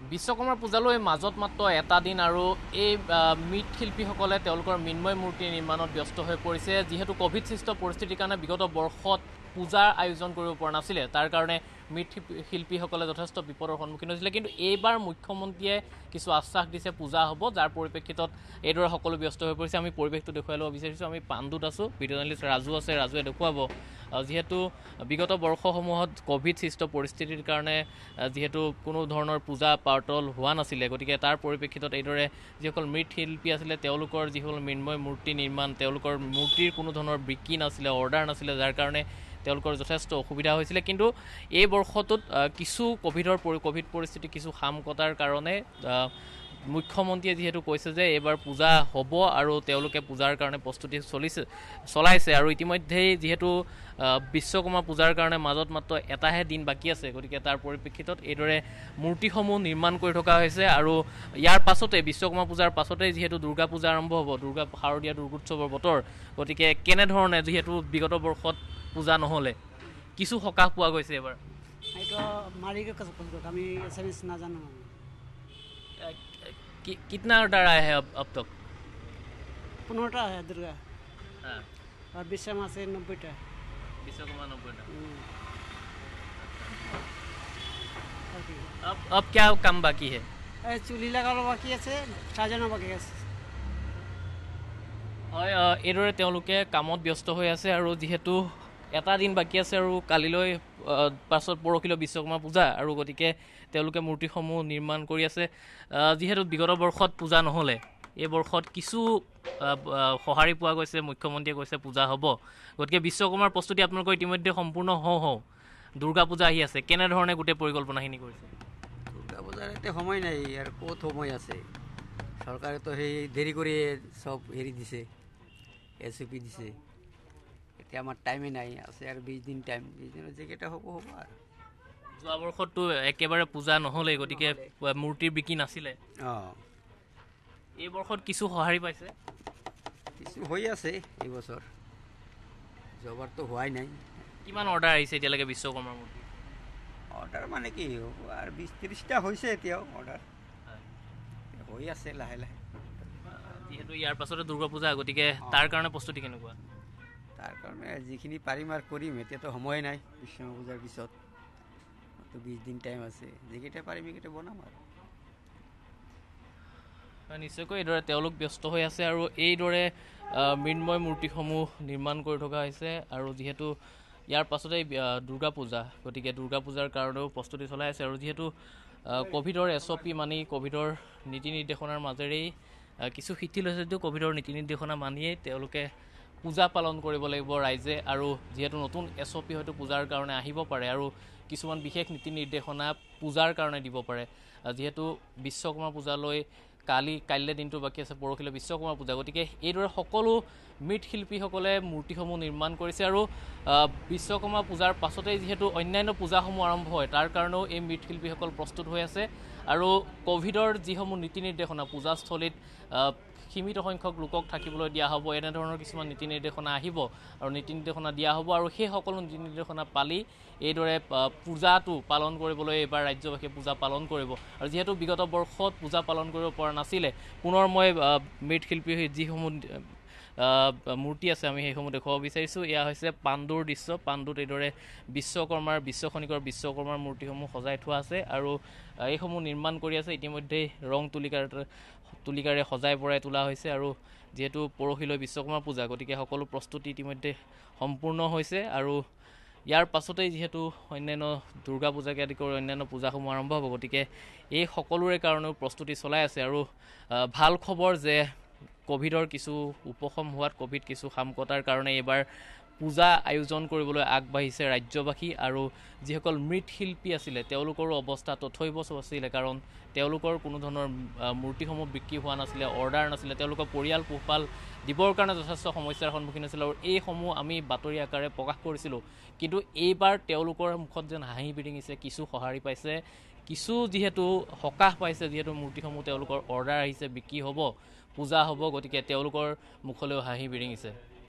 বিশ্বকৰ্মা পূজালৈ মাজত মাত্ৰ এটা দিন আৰু এই মৃৎশিল্পীসকলে তেওঁলোকৰ মৃন্ময় মূৰ্তি নিৰ্মাণত ব্যস্ত হৈ পৰিছে যিহেতু কোভিড সৃষ্ট পৰিস্থিতিৰ কাৰণে বিগত বৰ্ষত পূজাৰ আয়োজন কৰিব পৰা নাছিলে তাৰ কাৰণে মৃৎশিল্পীসকলে যথেষ্ট বিপদৰ সন্মুখীন হৈছিলে কিন্তু এইবাৰ মুখ্যমন্ত্ৰীয়ে কিছু আশ্বাস দিছে পূজা হ'ব যাৰ পৰিপ্ৰেক্ষিতত এইদৰে সকলো ব্যস্ত হৈ পৰিছে আমি পৰিৱেশটো দেখুৱাই ল'ব বিচাৰিছোঁ আমি পাণ্ডুত আছোঁ ভিডিঅ' জাৰ্নেলিষ্ট ৰাজু আছে ৰাজুৱে দেখুৱাব যিহেতু বিগত বৰ্ষসমূহত কোভিড সৃষ্ট পৰিস্থিতিৰ কাৰণে যিহেতু কোনো ধৰণৰ পূজা পাতল হোৱা নাছিলে গতিকে তাৰ পৰিপ্ৰেক্ষিতত এইদৰে যিসকল মৃৎশিল্পী আছিলে তেওঁলোকৰ যিসকল মৃন্ময় মূৰ্তি নিৰ্মাণ তেওঁলোকৰ মূৰ্তিৰ কোনো ধৰণৰ বিক্ৰী নাছিলে অৰ্ডাৰ নাছিলে যাৰ কাৰণে তেওঁলোকৰ যথেষ্ট অসুবিধা হৈছিলে কিন্তু এই বৰ্ষটোত কিছু কোভিড পৰিস্থিতি কিছু খাম কটাৰ কাৰণে মুখ্যমন্ত্ৰীয়ে যিহেতু কৈছে যে এইবাৰ পূজা হ'ব আৰু তেওঁলোকে পূজাৰ কাৰণে প্ৰস্তুতি চলাইছে আৰু ইতিমধ্যেই যিহেতু বিশ্বকৰ্মা পূজাৰ কাৰণে মাজত মাত্ৰ এটাহে দিন বাকী আছে গতিকে তাৰ পৰিপ্ৰেক্ষিতত এইদৰে মূৰ্তিসমূহ নিৰ্মাণ কৰি থকা হৈছে আৰু ইয়াৰ পাছতে বিশ্বকৰ্মা পূজাৰ পাছতে যিহেতু দুৰ্গা পূজা আৰম্ভ হ'ব শাৰদীয়া দুৰ্গোৎসৱৰ বতৰ গতিকে কেনেধৰণে যিহেতু বিগত বৰ্ষত পূজা নহ'লে কিছু সকাহ পোৱা গৈছে এবাৰ कितना ऑर्डर आया है अब तक 15टा है दुर्गा और विश्वकर्मा से 90टा विश्वकर्मा 90टा अब क्या काम बाकी है चूल्ही लगाনো বাকি আছে সাজানো বাকি আছে হয় এইদৰে তেওঁলোকে কামত ব্যস্ত হৈ আছে আৰু যিহেতু এটা দিন বাকি আছে আৰু কালিলৈ পাছত পৰহিলৈ বিশ্বকৰ্মা পূজা আৰু গতিকে তেওঁলোকে মূৰ্তিসমূহ নিৰ্মাণ কৰি আছে যিহেতু বিগত বৰ্ষত পূজা নহ'লে এই বৰ্ষত কিছু সঁহাৰি পোৱা গৈছে মুখ্যমন্ত্ৰীয়ে কৈছে পূজা হ'ব গতিকে বিশ্বকৰ্মাৰ প্ৰস্তুতি আপোনালোকৰ ইতিমধ্যে সম্পূৰ্ণ হওঁ দুৰ্গা পূজা আহি আছে কেনেধৰণে গোটেই পৰিকল্পনাখিনি কৰিছে দুৰ্গা পূজাৰ এতিয়া সময় নাই আৰু ক'ত সময় আছে চৰকাৰেতো সেই দেৰি কৰি চব হেৰি দিছে SOP দিছে এতিয়া আমাৰ টাইমে নাই আছে আৰু 20 দিন টাইম 20 দিনত যেকেইটা হ'ব আৰু যোৱা বৰ্ষততো একেবাৰে পূজা নহ'লে গতিকে মূৰ্তিৰ বিক্ৰী নাছিলে এই বৰ্ষত কিছু সঁহাৰি পাইছে কিছু হৈ আছে এই বছৰ যোৱাবাৰতো হোৱাই নাই কিমান অৰ্ডাৰ আহিছে এতিয়ালৈকে বিশ্বকৰ্মাৰ মূৰ্তি অৰ্ডাৰ মানে কি আৰু 20-30টা হৈছে এতিয়াও অৰ্ডাৰ হৈ আছে লাহে লাহে যিহেতু ইয়াৰ পাছতে দুৰ্গা পূজা গতিকে তাৰ কাৰণে প্ৰস্তুতি কেনেকুৱা তাৰ কাৰণে যিখিনি পাৰিম আৰু কৰিম এতিয়াতো সময় নাই বিশ্বকৰ্মা পূজাৰ পিছত 20 দিন টাইম আছে যেকেইটা পাৰিম এইকেইটা বনাম আৰু নিশ্চয়কৈ এইদৰে তেওঁলোক ব্যস্ত হৈ আছে আৰু এইদৰে মৃন্ময় মূৰ্তিসমূহ নিৰ্মাণ কৰি থকা হৈছে আৰু যিহেতু ইয়াৰ পাছতেই দুৰ্গা পূজা গতিকে দুৰ্গা পূজাৰ কাৰণেও প্ৰস্তুতি চলাই আছে আৰু যিহেতু কোভিডৰ SOP মানি কোভিডৰ নীতি নিৰ্দেশনাৰ মাজেৰেই কিছু শিথিল হৈছে যদিও কোভিডৰ নীতি নিৰ্দেশনা মানিয়েই তেওঁলোকে পূজা পালন কৰিব লাগিব ৰাইজে আৰু যিহেতু নতুন SOP হয়তো পূজাৰ কাৰণে আহিব পাৰে আৰু কিছুমান বিশেষ নীতি নিৰ্দেশনা পূজাৰ কাৰণে দিব পাৰে যিহেতু বিশ্বকৰ্মা পূজালৈ কাইলৈ দিনটো বাকী আছে পৰহিলৈ বিশ্বকৰ্মা পূজা গতিকে এইদৰে সকলো মৃৎশিল্পীসকলে মূৰ্তিসমূহ নিৰ্মাণ কৰিছে আৰু বিশ্বকৰ্মা পূজাৰ পাছতেই যিহেতু অন্যান্য পূজাসমূহ আৰম্ভ হয় তাৰ কাৰণেও এই মৃৎশিল্পীসকল প্ৰস্তুত হৈ আছে আৰু কোভিডৰ যিসমূহ নীতি নিৰ্দেশনা পূজাস্থলীত সীমিত সংখ্যক লোকক থাকিবলৈ দিয়া হ'ব এনেধৰণৰ কিছুমান নীতি নিৰ্দেশনা আহিব আৰু নীতি নিৰ্দেশনা দিয়া হ'ব আৰু সেই সকলো নীতি নিৰ্দেশনা পালি এইদৰে পূজাটো পালন কৰিবলৈ এইবাৰ ৰাজ্যবাসীয়ে পূজা পালন কৰিব আৰু যিহেতু বিগত বৰ্ষত পূজা পালন কৰিব পৰা নাছিলে পুনৰ মই মৃৎশিল্পীৰ যিসমূহ মূৰ্তি আছে আমি সেইসমূহ দেখুৱাব বিচাৰিছোঁ এয়া হৈছে পাণ্ডুৰ দৃশ্য পাণ্ডুত এইদৰে বিশ্বকৰ্মাৰ মূৰ্তিসমূহ সজাই থোৱা আছে আৰু এইসমূহ নিৰ্মাণ কৰি আছে ইতিমধ্যেই ৰং তুলিকাৰে সজাই পৰাই তোলা হৈছে আৰু যিহেতু পৰহিলৈ বিশ্বকৰ্মা পূজা গতিকে সকলো প্ৰস্তুতি ইতিমধ্যে সম্পূৰ্ণ হৈছে আৰু ইয়াৰ পাছতেই যিহেতু অন্যান্য দুৰ্গা পূজাকে আদি কৰি অন্যান্য পূজাসমূহ আৰম্ভ হ'ব গতিকে এই সকলোৰে কাৰণেও প্ৰস্তুতি চলাই আছে আৰু ভাল খবৰ যে কোভিডৰ কিছু উপশম হোৱাত কোভিড কিছু খাম কটাৰ কাৰণে এইবাৰ পূজা আয়োজন কৰিবলৈ আগবাঢ়িছে ৰাজ্যবাসী আৰু যিসকল মৃৎশিল্পী আছিলে তেওঁলোকৰো অৱস্থা তথৈবচ আছিলে কাৰণ তেওঁলোকৰ কোনো ধৰণৰ মূৰ্তিসমূহ বিক্ৰী হোৱা নাছিলে অৰ্ডাৰ নাছিলে তেওঁলোকৰ পৰিয়াল পোহপাল দিবৰ কাৰণে যথেষ্ট সমস্যাৰ সন্মুখীন হৈছিল আৰু এইসমূহ আমি বাতৰি আকাৰে প্ৰকাশ কৰিছিলোঁ কিন্তু এইবাৰ তেওঁলোকৰ মুখত যেন হাঁহি বিৰিঙিছে কিছু সঁহাৰি পাইছে কিছু যিহেতু সকাহ পাইছে যিহেতু মূৰ্তিসমূহ তেওঁলোকৰ অৰ্ডাৰ আহিছে বিক্ৰী হ'ব পূজা হ'ব গতিকে তেওঁলোকৰ মুখলৈও হাঁহি বিৰিঙিছে